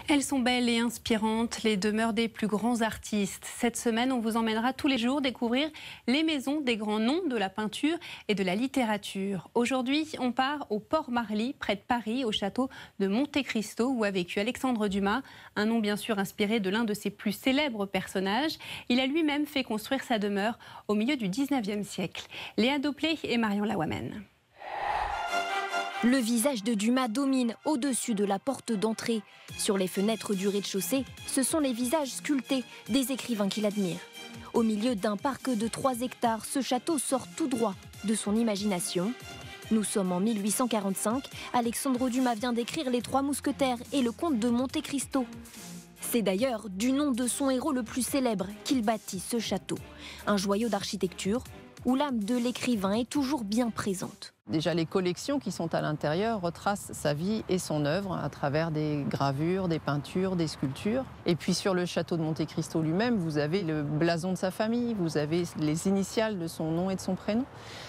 Elles sont belles et inspirantes, les demeures des plus grands artistes. Cette semaine, on vous emmènera tous les jours découvrir les maisons des grands noms de la peinture et de la littérature. Aujourd'hui, on part au Port-Marly, près de Paris, au château de Monte Cristo, où a vécu Alexandre Dumas, un nom bien sûr inspiré de l'un de ses plus célèbres personnages. Il a lui-même fait construire sa demeure au milieu du 19e siècle. Léa Doplé et Marion Lawamène. Le visage de Dumas domine au-dessus de la porte d'entrée. Sur les fenêtres du rez-de-chaussée, ce sont les visages sculptés des écrivains qu'il admire. Au milieu d'un parc de 3 hectares, ce château sort tout droit de son imagination. Nous sommes en 1845. Alexandre Dumas vient d'écrire Les Trois Mousquetaires et Le Comte de Monte Cristo. C'est d'ailleurs du nom de son héros le plus célèbre qu'il bâtit ce château. Un joyau d'architecture où l'âme de l'écrivain est toujours bien présente. Déjà, les collections qui sont à l'intérieur retracent sa vie et son œuvre à travers des gravures, des peintures, des sculptures. Et puis sur le château de Monte Cristo lui-même, vous avez le blason de sa famille, vous avez les initiales de son nom et de son prénom.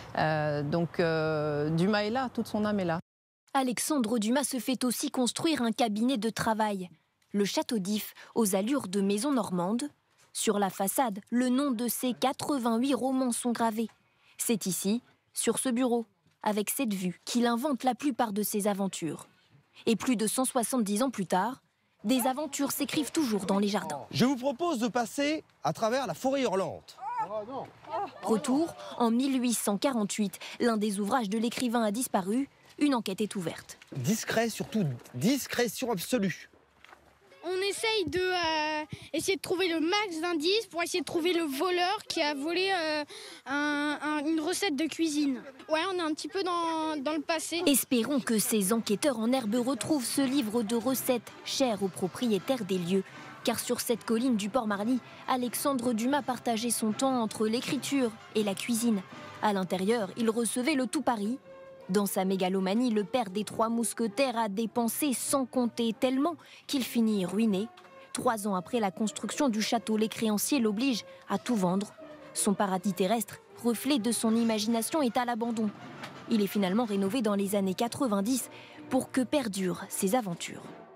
Dumas est là, toute son âme est là. Alexandre Dumas se fait aussi construire un cabinet de travail. Le château d'If, aux allures de maison normande. Sur la façade, le nom de ses 88 romans sont gravés. C'est ici, sur ce bureau, avec cette vue, qu'il invente la plupart de ses aventures. Et plus de 170 ans plus tard, des aventures s'écrivent toujours dans les jardins. Je vous propose de passer à travers la forêt hurlante. Retour en 1848. L'un des ouvrages de l'écrivain a disparu. Une enquête est ouverte. Discret, surtout discrétion absolue. On essaye essayer de trouver le max d'indices pour essayer de trouver le voleur qui a volé une recette de cuisine. Ouais, on est un petit peu dans le passé. Espérons que ces enquêteurs en herbe retrouvent ce livre de recettes cher aux propriétaires des lieux. Car sur cette colline du Port-Marly, Alexandre Dumas partageait son temps entre l'écriture et la cuisine. À l'intérieur, il recevait le tout Paris. Dans sa mégalomanie, le père des Trois Mousquetaires a dépensé sans compter tellement qu'il finit ruiné. 3 ans après la construction du château, les créanciers l'obligent à tout vendre. Son paradis terrestre, reflet de son imagination, est à l'abandon. Il est finalement rénové dans les années 90 pour que perdurent ses aventures.